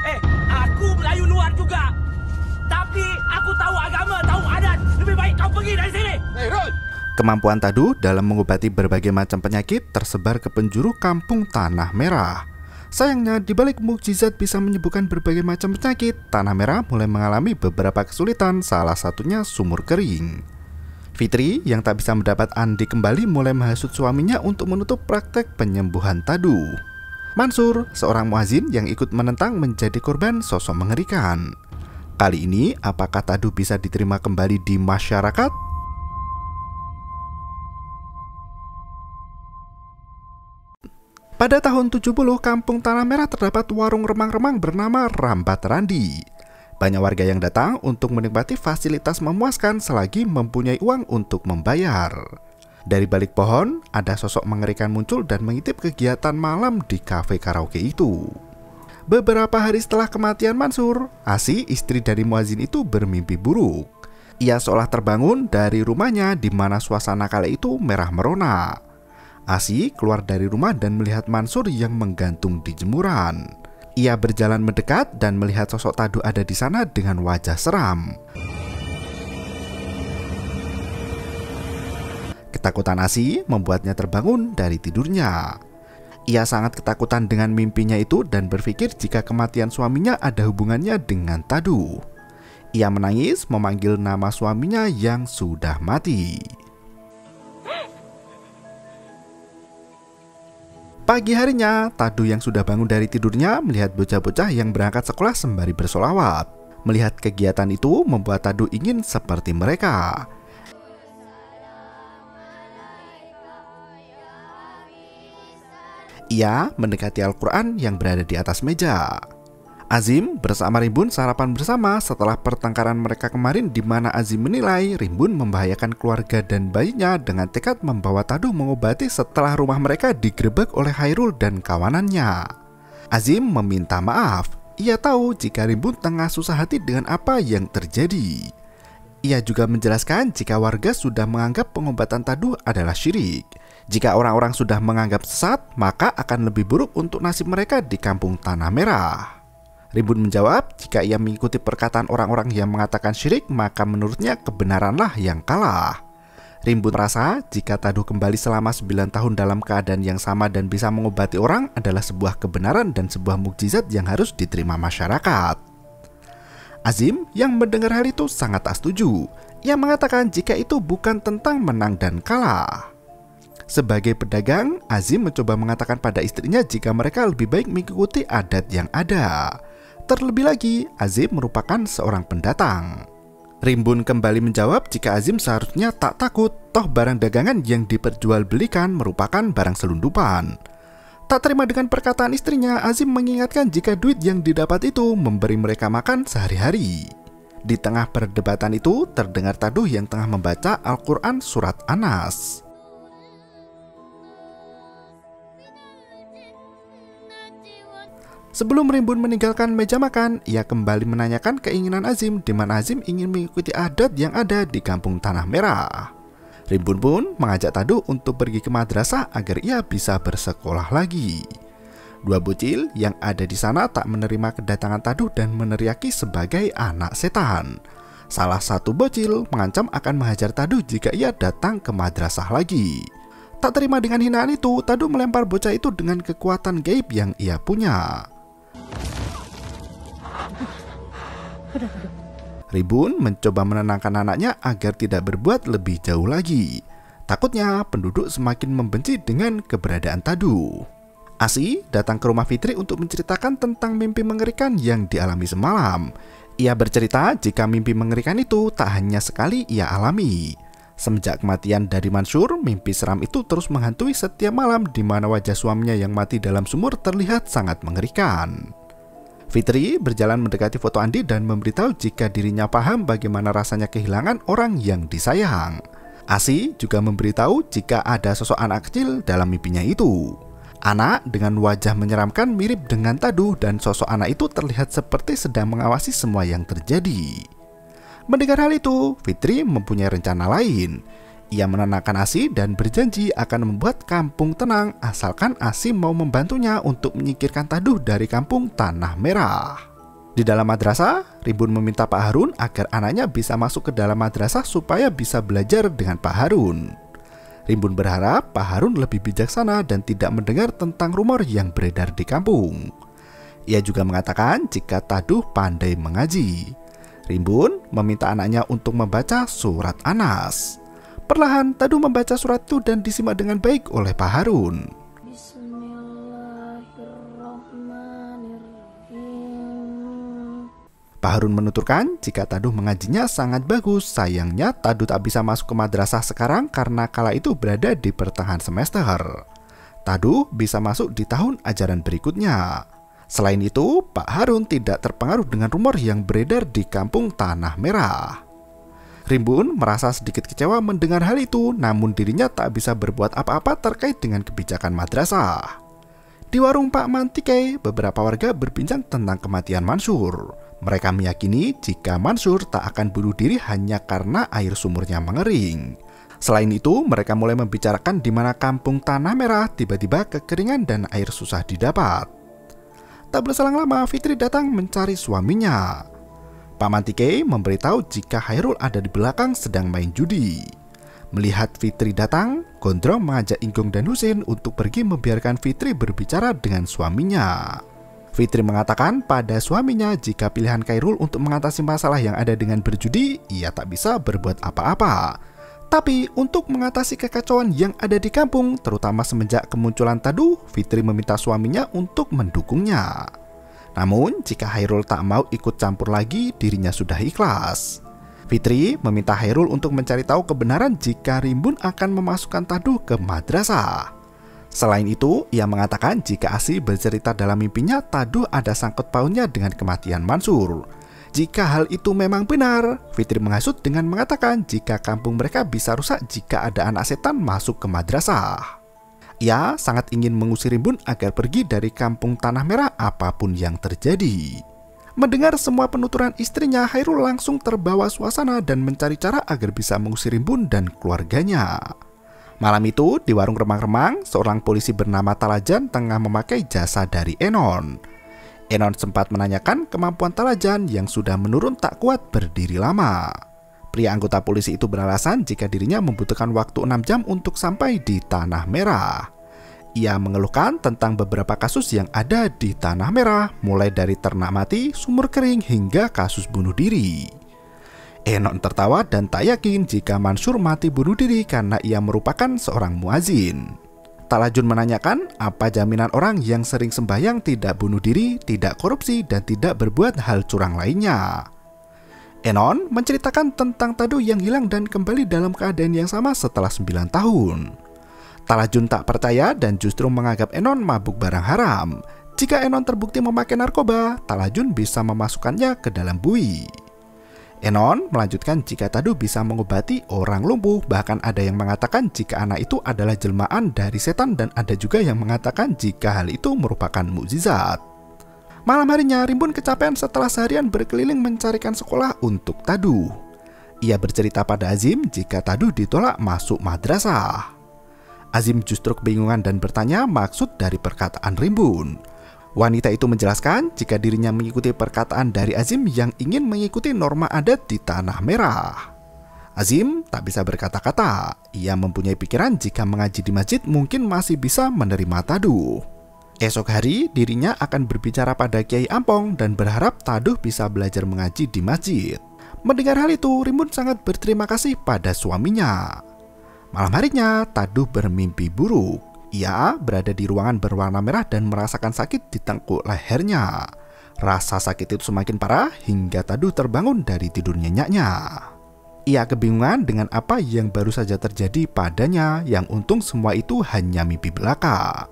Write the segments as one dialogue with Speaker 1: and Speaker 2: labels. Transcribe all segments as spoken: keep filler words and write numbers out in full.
Speaker 1: Eh, aku Melayu luar juga. Tapi aku tahu agama, tahu adat. Lebih baik kau pergi dari sini.
Speaker 2: Hey, Rod!
Speaker 3: Kemampuan Tadu dalam mengobati berbagai macam penyakit tersebar ke penjuru kampung Tanah Merah. Sayangnya, di balik mukjizat bisa menyembuhkan berbagai macam penyakit, Tanah Merah mulai mengalami beberapa kesulitan, salah satunya sumur kering. Fitri yang tak bisa mendapat Andi kembali mulai menghasut suaminya untuk menutup praktek penyembuhan Tadu. Mansur, seorang muazin yang ikut menentang, menjadi korban sosok mengerikan. Kali ini, apakah Tadu bisa diterima kembali di masyarakat? Pada tahun tujuh puluh, kampung Tanah Merah terdapat warung remang-remang bernama Rambat Randi. Banyak warga yang datang untuk menikmati fasilitas memuaskan selagi mempunyai uang untuk membayar. Dari balik pohon, ada sosok mengerikan muncul dan mengintip kegiatan malam di kafe karaoke itu. Beberapa hari setelah kematian Mansur, Asi, istri dari muazin itu, bermimpi buruk. Ia seolah terbangun dari rumahnya di mana suasana kala itu merah merona. Asi keluar dari rumah dan melihat Mansur yang menggantung di jemuran. Ia berjalan mendekat dan melihat sosok Tadu ada di sana dengan wajah seram. Ketakutan Asi membuatnya terbangun dari tidurnya. Ia sangat ketakutan dengan mimpinya itu dan berpikir jika kematian suaminya ada hubungannya dengan Tadu. Ia menangis memanggil nama suaminya yang sudah mati. Pagi harinya, Tadu yang sudah bangun dari tidurnya melihat bocah-bocah yang berangkat sekolah sembari bersolawat. Melihat kegiatan itu membuat Tadu ingin seperti mereka. Ia mendekati Al-Quran yang berada di atas meja. Azim bersama Rimbun sarapan bersama setelah pertengkaran mereka kemarin, di mana Azim menilai Rimbun membahayakan keluarga dan bayinya dengan tekad membawa Tadu mengobati setelah rumah mereka digerebek oleh Hairul dan kawanannya. Azim meminta maaf. Ia tahu jika Rimbun tengah susah hati dengan apa yang terjadi. Ia juga menjelaskan jika warga sudah menganggap pengobatan Tadu adalah syirik. Jika orang-orang sudah menganggap sesat, maka akan lebih buruk untuk nasib mereka di kampung Tanah Merah. Rimbun menjawab, jika ia mengikuti perkataan orang-orang yang mengatakan syirik, maka menurutnya kebenaranlah yang kalah. Rimbun merasa jika Tadu kembali selama sembilan tahun dalam keadaan yang sama dan bisa mengobati orang adalah sebuah kebenaran dan sebuah mukjizat yang harus diterima masyarakat. Azim yang mendengar hal itu sangat tak setuju. Ia mengatakan jika itu bukan tentang menang dan kalah. Sebagai pedagang, Azim mencoba mengatakan pada istrinya jika mereka lebih baik mengikuti adat yang ada. Terlebih lagi, Azim merupakan seorang pendatang. Rimbun kembali menjawab jika Azim seharusnya tak takut, toh barang dagangan yang diperjualbelikan merupakan barang selundupan. Tak terima dengan perkataan istrinya, Azim mengingatkan jika duit yang didapat itu memberi mereka makan sehari-hari. Di tengah perdebatan itu, terdengar Tadu yang tengah membaca Al-Quran surat Anas. Sebelum Rimbun meninggalkan meja makan, ia kembali menanyakan keinginan Azim, di mana Azim ingin mengikuti adat yang ada di kampung Tanah Merah. Rimbun pun mengajak Tadu untuk pergi ke madrasah agar ia bisa bersekolah lagi. Dua bocil yang ada di sana tak menerima kedatangan Tadu dan meneriaki sebagai anak setan. Salah satu bocil mengancam akan menghajar Tadu jika ia datang ke madrasah lagi. Tak terima dengan hinaan itu, Tadu melempar bocah itu dengan kekuatan gaib yang ia punya. Rimbun mencoba menenangkan anaknya agar tidak berbuat lebih jauh lagi. Takutnya penduduk semakin membenci dengan keberadaan Tadu. Asi datang ke rumah Fitri untuk menceritakan tentang mimpi mengerikan yang dialami semalam. Ia bercerita jika mimpi mengerikan itu tak hanya sekali ia alami. Semenjak kematian dari Mansur, mimpi seram itu terus menghantui setiap malam, di mana wajah suaminya yang mati dalam sumur terlihat sangat mengerikan. Fitri berjalan mendekati foto Andi dan memberitahu jika dirinya paham bagaimana rasanya kehilangan orang yang disayang. Asi juga memberitahu jika ada sosok anak kecil dalam mimpinya itu. Anak dengan wajah menyeramkan mirip dengan Tadu dan sosok anak itu terlihat seperti sedang mengawasi semua yang terjadi. Mendengar hal itu, Fitri mempunyai rencana lain. Ia menenangkan Asi dan berjanji akan membuat kampung tenang asalkan Asi mau membantunya untuk menyingkirkan Tadu dari kampung Tanah Merah. Di dalam madrasah, Rimbun meminta Pak Harun agar anaknya bisa masuk ke dalam madrasah supaya bisa belajar dengan Pak Harun. Rimbun berharap Pak Harun lebih bijaksana dan tidak mendengar tentang rumor yang beredar di kampung. Ia juga mengatakan jika Taduh pandai mengaji. Rimbun meminta anaknya untuk membaca surat Anas. Perlahan Taduh membaca surat itu dan disimak dengan baik oleh Pak Harun. Pak Harun menuturkan jika Taduh mengajinya sangat bagus, sayangnya Taduh tak bisa masuk ke madrasah sekarang karena kala itu berada di pertengahan semester. Taduh bisa masuk di tahun ajaran berikutnya. Selain itu, Pak Harun tidak terpengaruh dengan rumor yang beredar di kampung Tanah Merah. Rimbun merasa sedikit kecewa mendengar hal itu, namun dirinya tak bisa berbuat apa-apa terkait dengan kebijakan madrasah. Di warung Pak Mantike, beberapa warga berbincang tentang kematian Mansur. Mereka meyakini jika Mansur tak akan bunuh diri hanya karena air sumurnya mengering. Selain itu, mereka mulai membicarakan di mana kampung Tanah Merah tiba-tiba kekeringan dan air susah didapat. Tak berselang lama, Fitri datang mencari suaminya. Pak Mantike memberitahu jika Hairul ada di belakang sedang main judi. Melihat Fitri datang, Gondrong mengajak Inggung dan Husin untuk pergi membiarkan Fitri berbicara dengan suaminya. Fitri mengatakan pada suaminya jika pilihan Khairul untuk mengatasi masalah yang ada dengan berjudi, ia tak bisa berbuat apa-apa. Tapi untuk mengatasi kekacauan yang ada di kampung, terutama semenjak kemunculan Taduh, Fitri meminta suaminya untuk mendukungnya. Namun, jika Khairul tak mau ikut campur lagi, dirinya sudah ikhlas. Fitri meminta Khairul untuk mencari tahu kebenaran jika Rimbun akan memasukkan Taduh ke madrasah. Selain itu, ia mengatakan jika Asi bercerita dalam mimpinya Taduh ada sangkut pautnya dengan kematian Mansur. Jika hal itu memang benar, Fitri menghasut dengan mengatakan jika kampung mereka bisa rusak jika ada anak setan masuk ke madrasah. Ia sangat ingin mengusir Rimbun agar pergi dari kampung Tanah Merah apapun yang terjadi. Mendengar semua penuturan istrinya, Khairul langsung terbawa suasana dan mencari cara agar bisa mengusir Rimbun dan keluarganya. Malam itu, di warung remang-remang, seorang polisi bernama Talajan tengah memakai jasa dari Enon. Enon sempat menanyakan kemampuan Talajan yang sudah menurun tak kuat berdiri lama. Pria anggota polisi itu beralasan jika dirinya membutuhkan waktu enam jam untuk sampai di Tanah Merah. Ia mengeluhkan tentang beberapa kasus yang ada di Tanah Merah, mulai dari ternak mati, sumur kering, hingga kasus bunuh diri. Enon tertawa dan tak yakin jika Mansur mati bunuh diri karena ia merupakan seorang muazin. Talajun menanyakan apa jaminan orang yang sering sembahyang tidak bunuh diri, tidak korupsi, dan tidak berbuat hal curang lainnya. Enon menceritakan tentang Taduh yang hilang dan kembali dalam keadaan yang sama setelah sembilan tahun. Talajun tak percaya dan justru menganggap Enon mabuk barang haram. Jika Enon terbukti memakai narkoba, Talajun bisa memasukkannya ke dalam bui. Enon melanjutkan jika Taduh bisa mengobati orang lumpuh, bahkan ada yang mengatakan jika anak itu adalah jelmaan dari setan dan ada juga yang mengatakan jika hal itu merupakan mukjizat. Malam harinya, Rimbun kecapean setelah seharian berkeliling mencarikan sekolah untuk Taduh. Ia bercerita pada Azim jika Taduh ditolak masuk madrasah. Azim justru kebingungan dan bertanya maksud dari perkataan Rimbun. Wanita itu menjelaskan jika dirinya mengikuti perkataan dari Azim yang ingin mengikuti norma adat di Tanah Merah. Azim tak bisa berkata-kata. Ia mempunyai pikiran jika mengaji di masjid mungkin masih bisa menerima Taduh. Esok hari dirinya akan berbicara pada Kiai Ampong dan berharap Taduh bisa belajar mengaji di masjid. Mendengar hal itu, Rimbun sangat berterima kasih pada suaminya. Malam harinya, Taduh bermimpi buruk. Ia berada di ruangan berwarna merah dan merasakan sakit di tengkuk lehernya. Rasa sakit itu semakin parah hingga Taduh terbangun dari tidur nyenyaknya. Ia kebingungan dengan apa yang baru saja terjadi padanya, yang untung semua itu hanya mimpi belaka.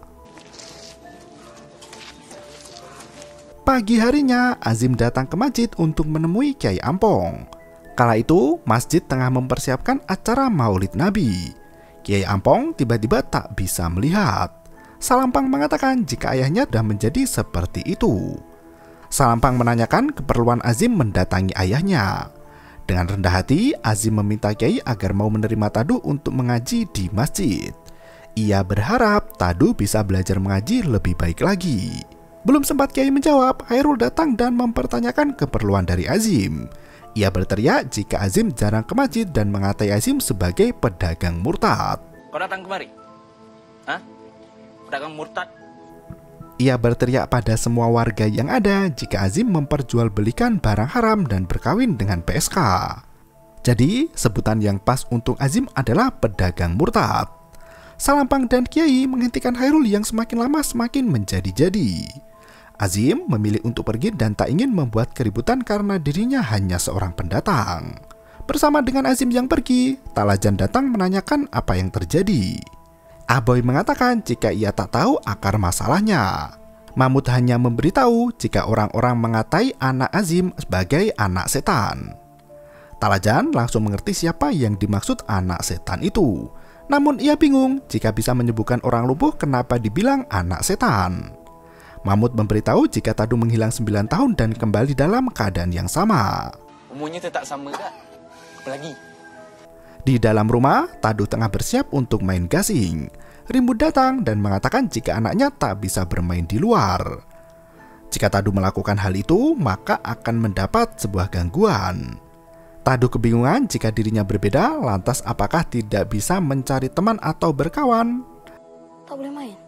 Speaker 3: Pagi harinya, Azim datang ke masjid untuk menemui Kiai Ampong. Kala itu, masjid tengah mempersiapkan acara Maulid Nabi. Kiai Ampong tiba-tiba tak bisa melihat. Salampang mengatakan jika ayahnya sudah menjadi seperti itu. Salampang menanyakan keperluan Azim mendatangi ayahnya. Dengan rendah hati, Azim meminta Kiai agar mau menerima Taduh untuk mengaji di masjid. Ia berharap Taduh bisa belajar mengaji lebih baik lagi. Belum sempat Kiai menjawab, Hairul datang dan mempertanyakan keperluan dari Azim. Ia berteriak jika Azim jarang ke masjid dan mengatai Azim sebagai pedagang murtad.
Speaker 1: Kau datang kemari? Hah? Pedagang murtad?
Speaker 3: Ia berteriak pada semua warga yang ada jika Azim memperjualbelikan barang haram dan berkawin dengan P S K. Jadi, sebutan yang pas untuk Azim adalah pedagang murtad. Salampang dan Kiai menghentikan Hairul yang semakin lama semakin menjadi-jadi. Azim memilih untuk pergi dan tak ingin membuat keributan karena dirinya hanya seorang pendatang. Bersama dengan Azim yang pergi, Talajan datang menanyakan apa yang terjadi. Aboy mengatakan jika ia tak tahu akar masalahnya. Mahmud hanya memberitahu jika orang-orang mengatai anak Azim sebagai anak setan. Talajan langsung mengerti siapa yang dimaksud anak setan itu. Namun ia bingung jika bisa menyembuhkan orang lumpuh kenapa dibilang anak setan. Mahmud memberitahu jika Tadu menghilang sembilan tahun dan kembali dalam keadaan yang sama.
Speaker 1: Umurnya tetap sama tak? Apalagi?
Speaker 3: Di dalam rumah, Tadu tengah bersiap untuk main gasing. Rimbun datang dan mengatakan jika anaknya tak bisa bermain di luar. Jika Tadu melakukan hal itu, maka akan mendapat sebuah gangguan. Tadu kebingungan jika dirinya berbeda, lantas apakah tidak bisa mencari teman atau berkawan?
Speaker 2: Tak boleh main.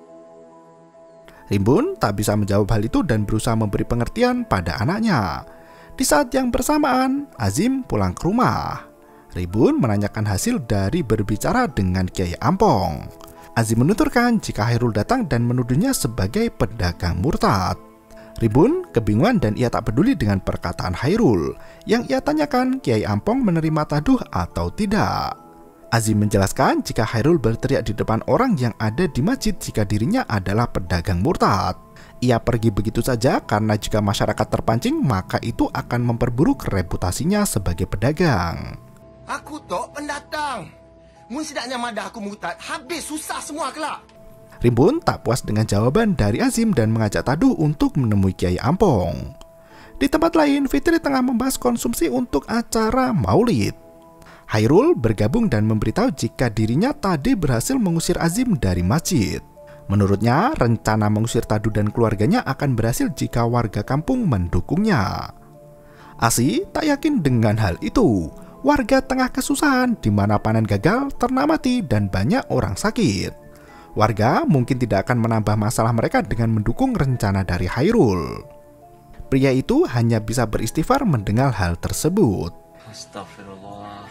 Speaker 3: Rimbun tak bisa menjawab hal itu dan berusaha memberi pengertian pada anaknya. Di saat yang bersamaan, Azim pulang ke rumah. Rimbun menanyakan hasil dari berbicara dengan Kiai Ampong. Azim menuturkan jika Hairul datang dan menuduhnya sebagai pedagang murtad. Rimbun kebingungan dan ia tak peduli dengan perkataan Hairul. Yang ia tanyakan Kiai Ampong menerima taduh atau tidak. Azim menjelaskan jika Hairul berteriak di depan orang yang ada di masjid jika dirinya adalah pedagang murtad. Ia pergi begitu saja karena jika masyarakat terpancing maka itu akan memperburuk reputasinya sebagai pedagang.
Speaker 4: Aku tok pendatang. Mun sedaknya madah aku murtad, habis susah semua kelak.
Speaker 3: Rimbun tak puas dengan jawaban dari Azim dan mengajak Tadu untuk menemui Kiai Ampong. Di tempat lain, Fitri tengah membahas konsumsi untuk acara Maulid. Hairul bergabung dan memberitahu jika dirinya tadi berhasil mengusir Azim dari masjid. Menurutnya, rencana mengusir Tadu dan keluarganya akan berhasil jika warga kampung mendukungnya. Asi tak yakin dengan hal itu. Warga tengah kesusahan di mana panen gagal, ternak mati, dan banyak orang sakit. Warga mungkin tidak akan menambah masalah mereka dengan mendukung rencana dari Hairul. Pria itu hanya bisa beristighfar mendengar hal tersebut.
Speaker 1: Astagfirullah.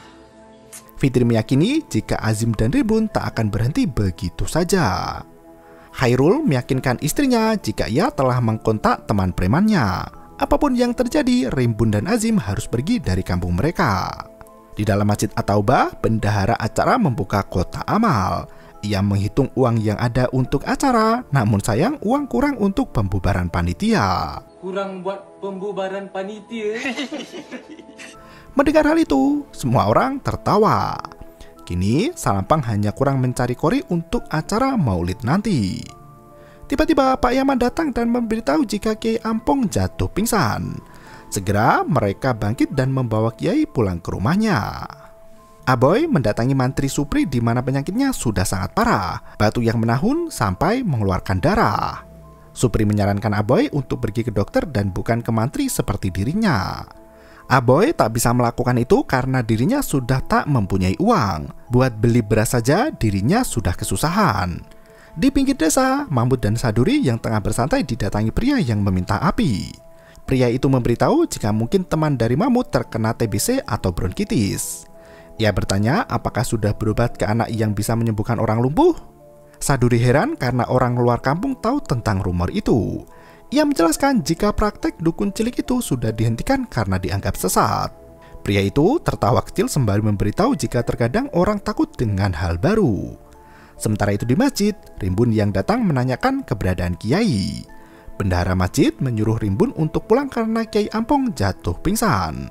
Speaker 3: Fitri meyakini jika Azim dan Rimbun tak akan berhenti begitu saja. Hairul meyakinkan istrinya jika ia telah mengkontak teman premannya. Apapun yang terjadi, Rimbun dan Azim harus pergi dari kampung mereka. Di dalam Masjid At-Taubah, bendahara acara membuka kotak amal. Ia menghitung uang yang ada untuk acara, namun sayang uang kurang untuk pembubaran panitia.
Speaker 1: Kurang buat pembubaran panitia.
Speaker 3: Mendengar hal itu, semua orang tertawa. Kini, Salampang hanya kurang mencari kori untuk acara Maulid nanti. Tiba-tiba Pak Yaman datang dan memberitahu jika Kiai Ampong jatuh pingsan. Segera mereka bangkit dan membawa Kiai pulang ke rumahnya. Aboy mendatangi Mantri Supri di mana penyakitnya sudah sangat parah. Batu yang menahun sampai mengeluarkan darah. Supri menyarankan Aboy untuk pergi ke dokter dan bukan ke mantri seperti dirinya. Aboy tak bisa melakukan itu karena dirinya sudah tak mempunyai uang. Buat beli beras saja dirinya sudah kesusahan. Di pinggir desa, Mahmud dan Saduri yang tengah bersantai didatangi pria yang meminta api. Pria itu memberitahu jika mungkin teman dari Mahmud terkena T B C atau bronkitis. Ia bertanya apakah sudah berobat ke anak yang bisa menyembuhkan orang lumpuh. Saduri heran karena orang luar kampung tahu tentang rumor itu. Ia menjelaskan jika praktek dukun cilik itu sudah dihentikan karena dianggap sesat. Pria itu tertawa kecil sembari memberitahu jika terkadang orang takut dengan hal baru. Sementara itu di masjid, Rimbun yang datang menanyakan keberadaan Kiai. Bendahara masjid menyuruh Rimbun untuk pulang karena Kiai Ampong jatuh pingsan.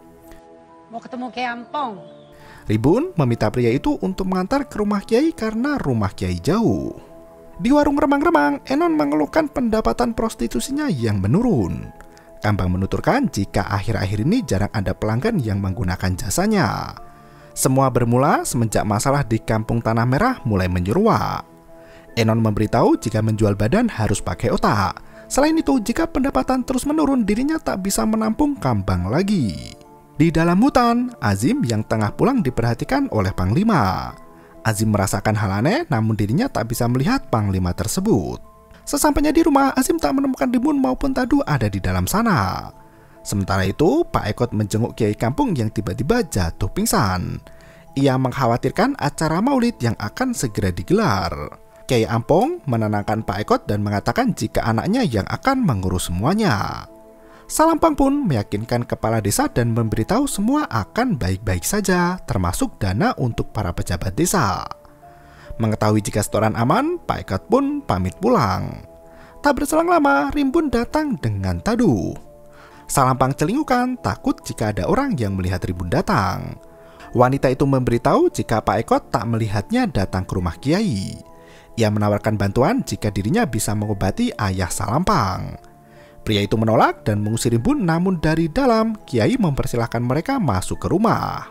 Speaker 2: Mau ketemu Kiai Ampong.
Speaker 3: Rimbun meminta pria itu untuk mengantar ke rumah Kiai karena rumah Kiai jauh. Di warung remang-remang, Enon mengeluhkan pendapatan prostitusinya yang menurun. Kambang menuturkan jika akhir-akhir ini jarang ada pelanggan yang menggunakan jasanya. Semua bermula semenjak masalah di kampung Tanah Merah mulai menyeruak. Enon memberitahu jika menjual badan harus pakai otak. Selain itu, jika pendapatan terus menurun, dirinya tak bisa menampung kambang lagi. Di dalam hutan, Azim yang tengah pulang diperhatikan oleh Panglima. Azim merasakan hal aneh, namun dirinya tak bisa melihat Panglima tersebut. Sesampainya di rumah, Azim tak menemukan Rimbun maupun Tadu ada di dalam sana. Sementara itu, Pak Ekot menjenguk kiai kampung yang tiba-tiba jatuh pingsan. Ia mengkhawatirkan acara maulid yang akan segera digelar. Kiai Ampong menenangkan Pak Ekot dan mengatakan jika anaknya yang akan mengurus semuanya. Salampang pun meyakinkan kepala desa dan memberitahu semua akan baik-baik saja, termasuk dana untuk para pejabat desa. Mengetahui jika setoran aman, Pak Ekot pun pamit pulang. Tak berselang lama, Rimbun datang dengan Tadu. Salampang celingukan, takut jika ada orang yang melihat Rimbun datang. Wanita itu memberitahu jika Pak Ekot tak melihatnya datang ke rumah Kiai. Ia menawarkan bantuan jika dirinya bisa mengobati ayah Salampang. Pria itu menolak dan mengusir Rimbun, namun dari dalam Kiai mempersilahkan mereka masuk ke rumah.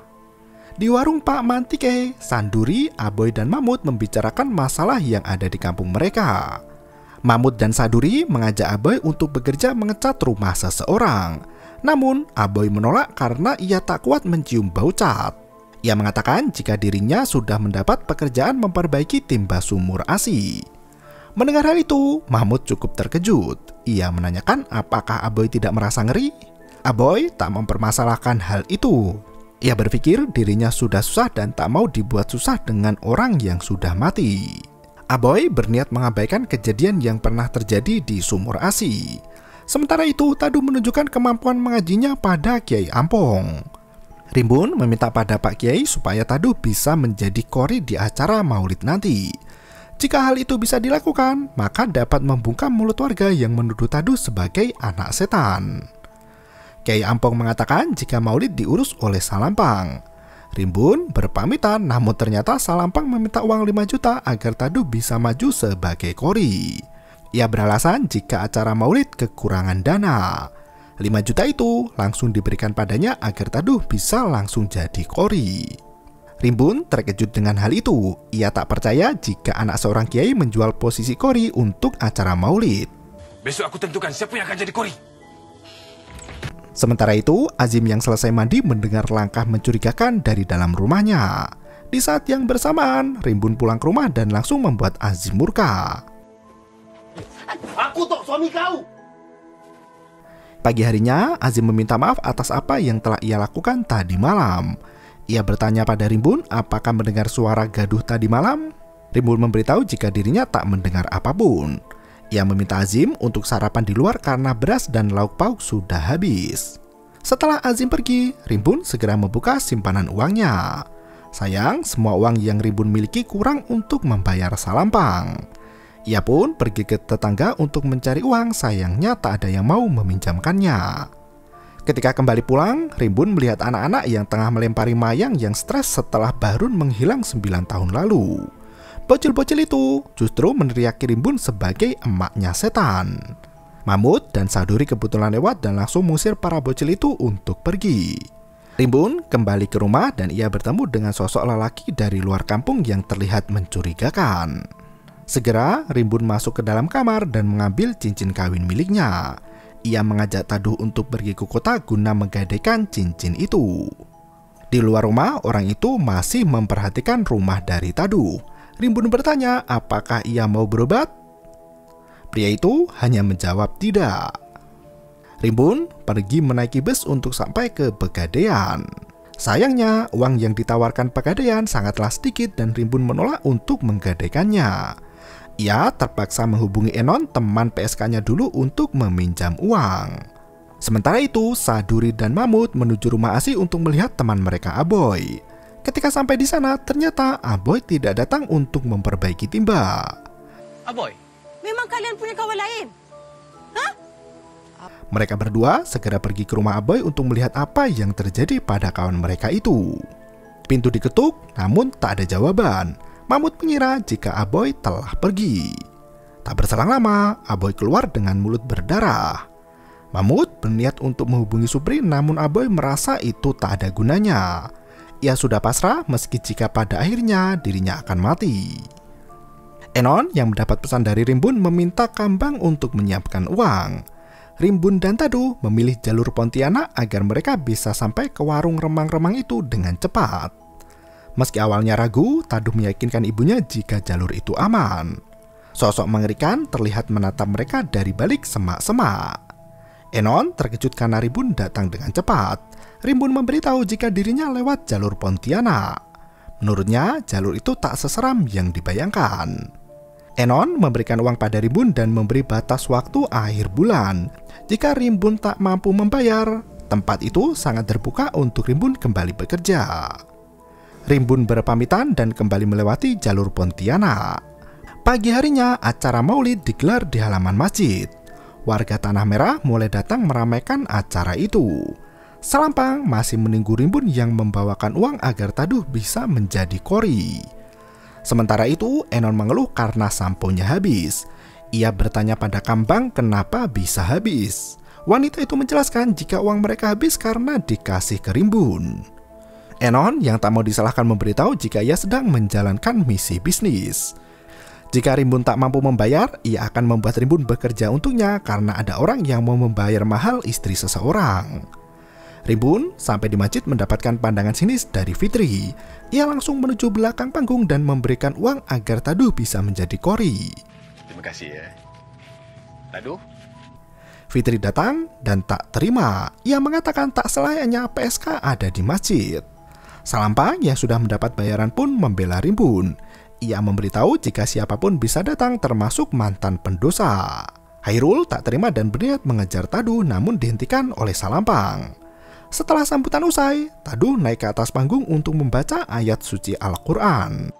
Speaker 3: Di warung Pak Mantike, Sanduri, Aboy, dan Mamut membicarakan masalah yang ada di kampung mereka. Mamut dan Saduri mengajak Aboy untuk bekerja mengecat rumah seseorang. Namun, Aboy menolak karena ia tak kuat mencium bau cat. Ia mengatakan jika dirinya sudah mendapat pekerjaan memperbaiki timba sumur A S I. Mendengar hal itu, Mahmud cukup terkejut. Ia menanyakan apakah Aboy tidak merasa ngeri. Aboy tak mempermasalahkan hal itu. Ia berpikir dirinya sudah susah dan tak mau dibuat susah dengan orang yang sudah mati. Aboy berniat mengabaikan kejadian yang pernah terjadi di sumur A S I. Sementara itu, Tadu menunjukkan kemampuan mengajinya pada Kiai Ampong. Rimbun meminta pada Pak Kiai supaya Tadu bisa menjadi kori di acara maulid nanti. Jika hal itu bisa dilakukan, maka dapat membungkam mulut warga yang menuduh Tadu sebagai anak setan. Kiai Ampong mengatakan jika maulid diurus oleh Salampang. Rimbun berpamitan, namun ternyata Salampang meminta uang lima juta agar Tadu bisa maju sebagai kori. Ia beralasan jika acara maulid kekurangan dana. lima juta itu langsung diberikan padanya agar Tadu bisa langsung jadi kori. Rimbun terkejut dengan hal itu. Ia tak percaya jika anak seorang kiai menjual posisi kori untuk acara maulid.
Speaker 1: Besok aku tentukan siapa yang akan jadi kori.
Speaker 3: Sementara itu, Azim yang selesai mandi mendengar langkah mencurigakan dari dalam rumahnya. Di saat yang bersamaan, Rimbun pulang ke rumah dan langsung membuat Azim murka.
Speaker 4: Aku tok suami kau.
Speaker 3: Pagi harinya, Azim meminta maaf atas apa yang telah ia lakukan tadi malam. Ia bertanya pada Rimbun apakah mendengar suara gaduh tadi malam. Rimbun memberitahu jika dirinya tak mendengar apapun. Ia meminta Azim untuk sarapan di luar karena beras dan lauk pauk sudah habis. Setelah Azim pergi, Rimbun segera membuka simpanan uangnya. Sayang, semua uang yang Rimbun miliki kurang untuk membayar Salampang. Ia pun pergi ke tetangga untuk mencari uang, sayangnya tak ada yang mau meminjamkannya. Ketika kembali pulang, Rimbun melihat anak-anak yang tengah melempari Mayang yang stres setelah Bahrun menghilang sembilan tahun lalu. Bocil-bocil itu justru meneriaki Rimbun sebagai emaknya setan. Mamut dan Saduri kebetulan lewat dan langsung mengusir para bocil itu untuk pergi. Rimbun kembali ke rumah dan ia bertemu dengan sosok lelaki dari luar kampung yang terlihat mencurigakan. Segera Rimbun masuk ke dalam kamar dan mengambil cincin kawin miliknya. Ia mengajak Tadu untuk pergi ke kota guna menggadaikan cincin itu. Di luar rumah, orang itu masih memperhatikan rumah dari Tadu. Rimbun bertanya apakah ia mau berobat. Pria itu hanya menjawab tidak. Rimbun pergi menaiki bus untuk sampai ke Pegadaian. Sayangnya, uang yang ditawarkan Pegadaian sangatlah sedikit dan Rimbun menolak untuk menggadaikannya. Ia terpaksa menghubungi Enon, teman P S K-nya dulu untuk meminjam uang. Sementara itu, Saduri dan Mamut menuju rumah A S I untuk melihat teman mereka Aboy. Ketika sampai di sana, ternyata Aboy tidak datang untuk memperbaiki timba.
Speaker 1: Aboy,
Speaker 5: memang kalian punya kawan lain? Hah?
Speaker 3: Mereka berdua segera pergi ke rumah Aboy untuk melihat apa yang terjadi pada kawan mereka itu. Pintu diketuk, namun tak ada jawaban. Mamut mengira jika Aboy telah pergi. Tak berselang lama, Aboy keluar dengan mulut berdarah. Mamut berniat untuk menghubungi Supri, namun Aboy merasa itu tak ada gunanya. Ia sudah pasrah meski jika pada akhirnya dirinya akan mati. Enon yang mendapat pesan dari Rimbun meminta Kambang untuk menyiapkan uang. Rimbun dan Taduh memilih jalur Pontianak agar mereka bisa sampai ke warung remang-remang itu dengan cepat. Meski awalnya ragu, Taduh meyakinkan ibunya jika jalur itu aman. Sosok mengerikan terlihat menatap mereka dari balik semak-semak. Enon terkejut karena Rimbun datang dengan cepat. Rimbun memberitahu jika dirinya lewat jalur Pontianak. Menurutnya, jalur itu tak seseram yang dibayangkan. Enon memberikan uang pada Rimbun dan memberi batas waktu akhir bulan. Jika Rimbun tak mampu membayar, tempat itu sangat terbuka untuk Rimbun kembali bekerja. Rimbun berpamitan dan kembali melewati jalur Pontianak. Pagi harinya, acara maulid digelar di halaman masjid. Warga Tanah Merah mulai datang meramaikan acara itu. Salampang masih menunggu Rimbun yang membawakan uang agar Taduh bisa menjadi kori. Sementara itu, Enon mengeluh karena samponya habis. Ia bertanya pada Kambang kenapa bisa habis. Wanita itu menjelaskan jika uang mereka habis karena dikasih ke Rimbun. Enon yang tak mau disalahkan memberitahu jika ia sedang menjalankan misi bisnis. Jika Rimbun tak mampu membayar, ia akan membuat Rimbun bekerja untuknya karena ada orang yang mau membayar mahal istri seseorang. Rimbun sampai di masjid mendapatkan pandangan sinis dari Fitri. Ia langsung menuju belakang panggung dan memberikan uang agar Taduh bisa menjadi kori.
Speaker 6: Terima kasih ya. Taduh?
Speaker 3: Fitri datang dan tak terima. Ia mengatakan tak selayaknya P S K ada di masjid. Salampang yang sudah mendapat bayaran pun membela Rimbun. Ia memberitahu jika siapapun bisa datang termasuk mantan pendosa. Hairul tak terima dan berniat mengejar Taduh namun dihentikan oleh Salampang. Setelah sambutan usai, Taduh naik ke atas panggung untuk membaca ayat suci Al-Quran.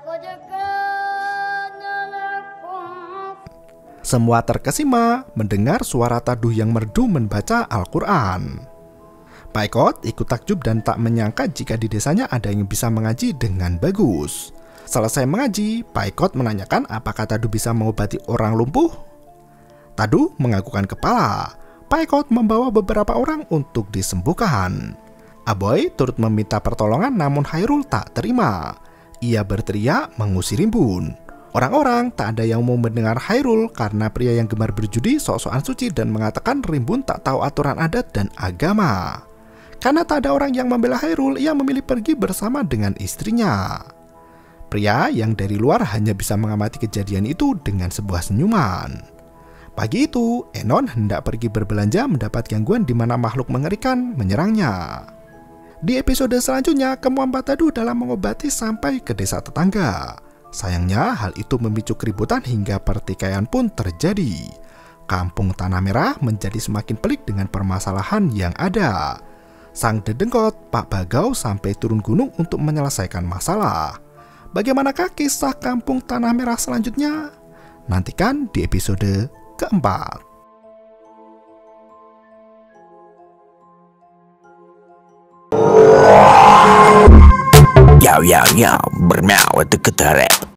Speaker 3: Semua terkesima mendengar suara Taduh yang merdu membaca Al-Quran. Pak Ekot ikut takjub dan tak menyangka jika di desanya ada yang bisa mengaji dengan bagus. Selesai mengaji, Pak Ekot menanyakan apakah Taduh bisa mengobati orang lumpuh. Taduh menganggukkan kepala. Pak Ekot membawa beberapa orang untuk disembuhkan. Aboy turut meminta pertolongan namun Hairul tak terima. Ia berteriak mengusir Rimbun. Orang-orang tak ada yang mau mendengar Hairul karena pria yang gemar berjudi sok-sokan suci dan mengatakan Rimbun tak tahu aturan adat dan agama. Karena tak ada orang yang membela Hairul, ia memilih pergi bersama dengan istrinya. Pria yang dari luar hanya bisa mengamati kejadian itu dengan sebuah senyuman. Pagi itu, Enon hendak pergi berbelanja mendapat gangguan di mana makhluk mengerikan menyerangnya. Di episode selanjutnya, kemampuan Taduh dalam mengobati sampai ke desa tetangga. Sayangnya, hal itu memicu keributan hingga pertikaian pun terjadi. Kampung Tanah Merah menjadi semakin pelik dengan permasalahan yang ada. Sang dedengkot, Pak Bagau sampai turun gunung untuk menyelesaikan masalah. Bagaimanakah kisah Kampung Tanah Merah selanjutnya? Nantikan di episode keempat.
Speaker 7: Yo yo yo, bermau itu ketara.